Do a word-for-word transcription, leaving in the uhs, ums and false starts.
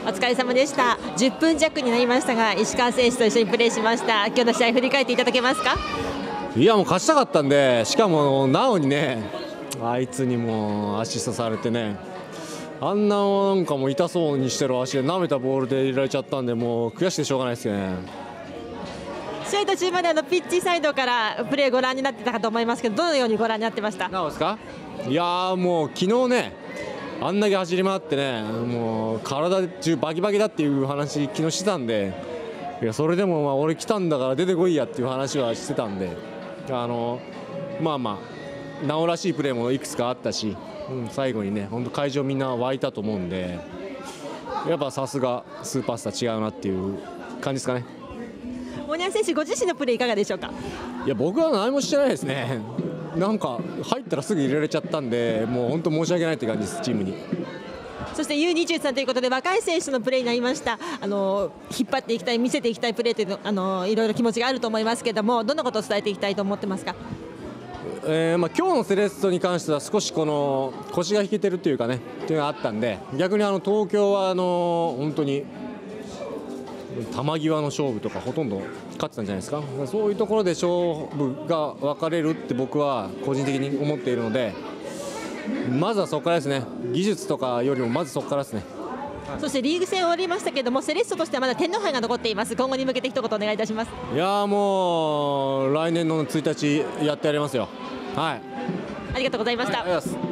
疲れ様でした。じゅっぷん弱になりましたが、石川選手と一緒にプレーしました。今日の試合振り返っていただけますか？ いやもう勝ちたかったんで、しかもなおにね、あいつにもアシストされてね、あんななんかもう痛そうにしてる足で舐めたボールで入れられちゃったんで、もう悔しくてしょうがないですよね。 試合途中まであのピッチサイドからプレーご覧になってたかと思いますけど、どのようにご覧になってました？ なおですか？いやーもう昨日ね、あんだけ走り回ってね、もう体中バキバキだっていう話昨日してたんで、いやそれでもまあ俺来たんだから出てこいやっていう話はしてたんで、あのまあまあなおらしいプレーもいくつかあったし、うん、最後にね本当会場みんな湧いたと思うんで、やっぱさすがスーパースター違うなっていう感じですかね。 大宮選手ご自身のプレーいかがでしょうか？ いや僕は何もしてないですね。なんか入ったらすぐ入れられちゃったんで、もう本当申し訳ないって感じですチームに。 そして ユーにじゅうさん ということで若い選手のプレーになりました。あの引っ張っていきたい、見せていきたいプレーというのあのいろいろ気持ちがあると思いますけども、どんなことを伝えていきたいと思ってますか？ えーまあ、今日のセレッソに関しては少しこの腰が引けてるというかねっていうのがあったんで、逆にあの東京はあの本当に球際の勝負とかほとんど勝ってたんじゃないですか。そういうところで勝負が分かれるって僕は個人的に思っているので、まずはそこからですね。技術とかよりもまずそこからですね。 そしてリーグ戦終わりましたけども、セレッソとしてはまだ天皇杯が残っています。今後に向けて一言お願いいたします。 いやもう来年のついたちやってやりますよ。はい、 ありがとうございました。 はい、ありがとうございます。